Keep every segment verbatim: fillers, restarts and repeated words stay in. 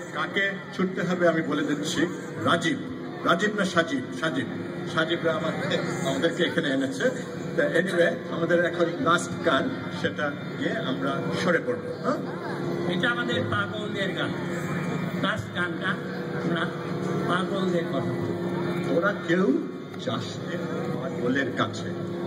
কাকে ছুটতে হবে আমি বলে দিচ্ছি। রাজীব রাজীব না সাজিব সাজিব সাজিবরা আমাকে আমাদেরকে এখানে এনেছে। এনিওয়ে আমাদের এখন লাস্ট গান, সেটা গিয়ে আমরা সরে পড়বো। হ্যাঁ, এটা আমাদের পাগলদের গান। লাস্ট গানটা আমরা পাগলদের কথা। তোরা কেউ যাস নে পাগলের কাছে,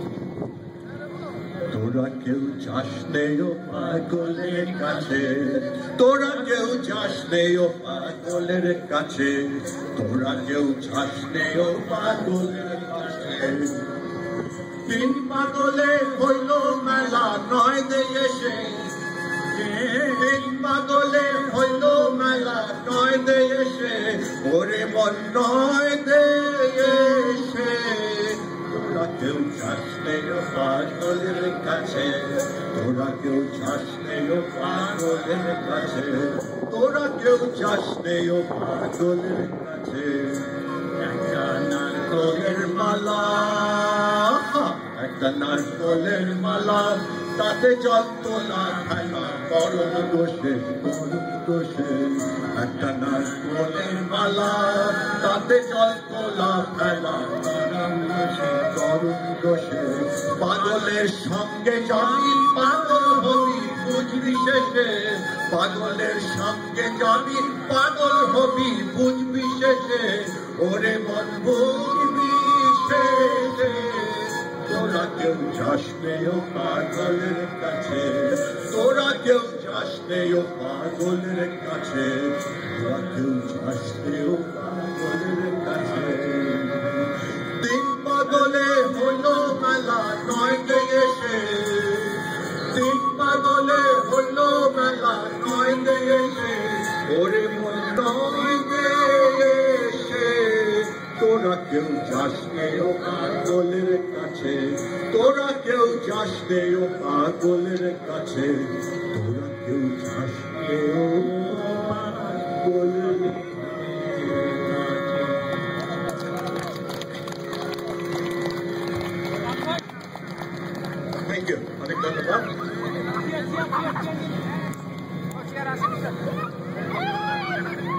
তোরা কেউ যাস নে ও পাগলের কাছে, তোরা কেউ যাস নে ও পাগলের কাছে, তোরা কেউ যাস নে ও পাগলের কাছে। তিন পাগলে হইল মেলা নয় দিয়ে সে, তিন পাগলে হইল মেলা নয় দিয়ে সে, ওরে মন নয় দিয়ে সে। তোরা কেউ যাস নে ও পাগলের কাছে, তোরা কেউ যাস নে ও পাগলের কাছে, তোরা কেউ যাস নে ও পাগলের কাছে। একটা নারকলের মালা, একটা নারকলের মালা, তাতে জল তোলা খেলা করুন দোষে করুন দোষে। একটা নারকলের মালা, তাতে জল তোলা খেলা করুন দোষে করুন দোষে। পাগলের সঙ্গে যাবি পাগল হবি বুঝবি শেষে, পাগলের সঙ্গে যাবি পাগল হবি বুঝবি শেষে, ওরে মন বুঝবি শেষে। তোরা কেউ যাস নে ও পাগলের কাছে, তোরা কেউ যাস নে ও পাগলের কাছে, তোরা কেউ যাস নে ও পাগলের কাছে। তিন পাগলে হলো মেলা নয় দিয়ে সে, তিন পাগলে হলো মেলা নয় দিয়ে সে, ওরে মন নয় দিয়ে সে। তোরা কেউ যাস নে ও পাগলের কাছে, তোরা কেউ যাস নে ও পাগলের কাছে, তোরা কেউ যাস নে ও পাগলের কাছে। থ্যাংক ইউ, অনেক ধন্যবাদ।